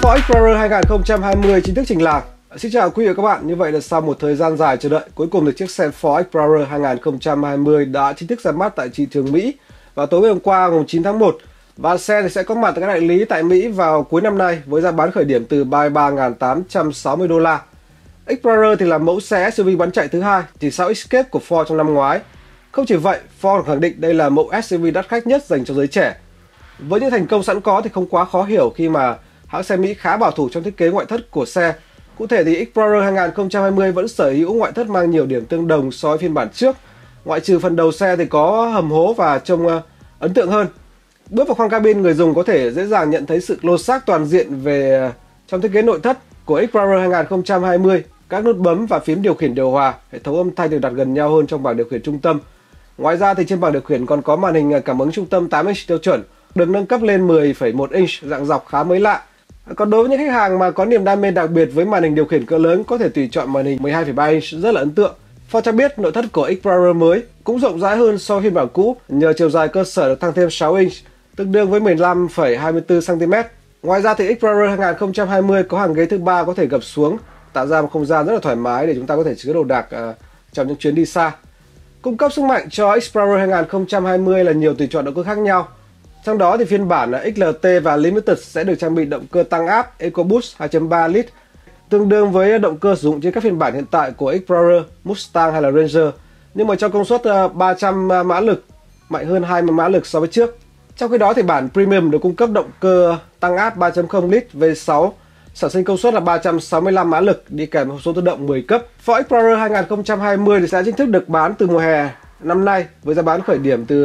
Ford Explorer 2020 chính thức trình làng. Xin chào quý vị và các bạn, như vậy là sau một thời gian dài chờ đợi, cuối cùng thì chiếc xe Ford Explorer 2020 đã chính thức ra mắt tại thị trường Mỹ vào tối ngày hôm qua, ngày 9 tháng 1. Và xe thì sẽ có mặt tại các đại lý tại Mỹ vào cuối năm nay với giá bán khởi điểm từ 33.860 đô la. Explorer thì là mẫu xe SUV bán chạy thứ hai chỉ sau Escape của Ford trong năm ngoái. Không chỉ vậy, Ford khẳng định đây là mẫu SUV đắt khách nhất dành cho giới trẻ. Với những thành công sẵn có thì không quá khó hiểu khi mà hãng xe Mỹ khá bảo thủ trong thiết kế ngoại thất của xe. Cụ thể thì Explorer 2020 vẫn sở hữu ngoại thất mang nhiều điểm tương đồng so với phiên bản trước. Ngoại trừ phần đầu xe thì có hầm hố và trông ấn tượng hơn. Bước vào khoang cabin, người dùng có thể dễ dàng nhận thấy sự lột xác toàn diện về trong thiết kế nội thất của Explorer 2020. Các nút bấm và phím điều khiển điều hòa, hệ thống âm thanh được đặt gần nhau hơn trong bảng điều khiển trung tâm. Ngoài ra thì trên bảng điều khiển còn có màn hình cảm ứng trung tâm 8 inch tiêu chuẩn, được nâng cấp lên 10,1 inch dạng dọc khá mới lạ. Còn đối với những khách hàng mà có niềm đam mê đặc biệt với màn hình điều khiển cỡ lớn, có thể tùy chọn màn hình 12,3 inch rất là ấn tượng. Ford cho biết nội thất của Explorer mới cũng rộng rãi hơn so với phiên bản cũ nhờ chiều dài cơ sở được tăng thêm 6 inch, tương đương với 15,24 cm. Ngoài ra thì Explorer 2020 có hàng ghế thứ ba có thể gập xuống, tạo ra một không gian rất là thoải mái để chúng ta có thể chứa đồ đạc trong những chuyến đi xa. Cung cấp sức mạnh cho Explorer 2020 là nhiều tùy chọn động cơ khác nhau. Trong đó thì phiên bản XLT và Limited sẽ được trang bị động cơ tăng áp EcoBoost 2.3 lít, tương đương với động cơ sử dụng trên các phiên bản hiện tại của Explorer, Mustang hay là Ranger, nhưng mà cho công suất 300 mã lực, mạnh hơn 20 mã lực so với trước. Trong khi đó thì bản Premium được cung cấp động cơ tăng áp 3.0 lít V6, sản sinh công suất là 365 mã lực, đi kèm hộp số tự động 10 cấp. Ford Explorer 2020 thì sẽ chính thức được bán từ mùa hè năm nay với giá bán khởi điểm từ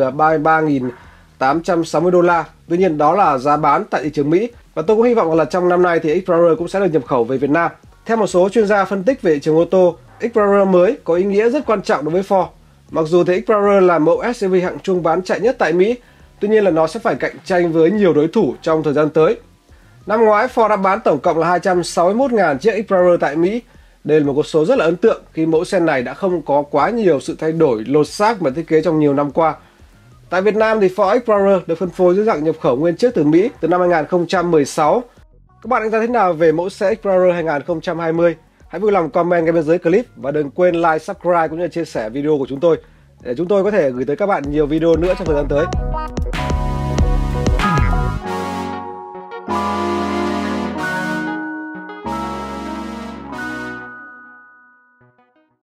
33.860 đô la. Tuy nhiên đó là giá bán tại thị trường Mỹ, và tôi cũng hy vọng là trong năm nay thì Explorer cũng sẽ được nhập khẩu về Việt Nam. Theo một số chuyên gia phân tích về thị trường ô tô, Explorer mới có ý nghĩa rất quan trọng đối với Ford. Mặc dù thì Explorer là mẫu SUV hạng trung bán chạy nhất tại Mỹ, tuy nhiên là nó sẽ phải cạnh tranh với nhiều đối thủ trong thời gian tới. Năm ngoái Ford đã bán tổng cộng là 261.000 chiếc Explorer tại Mỹ. Đây là một con số rất là ấn tượng khi mẫu xe này đã không có quá nhiều sự thay đổi lột xác và thiết kế trong nhiều năm qua. Tại Việt Nam thì Ford Explorer được phân phối dưới dạng nhập khẩu nguyên chiếc từ Mỹ từ năm 2016. Các bạn đánh giá thế nào về mẫu xe Explorer 2020? Hãy vui lòng comment ngay bên dưới clip và đừng quên like, subscribe cũng như chia sẻ video của chúng tôi để chúng tôi có thể gửi tới các bạn nhiều video nữa trong thời gian tới.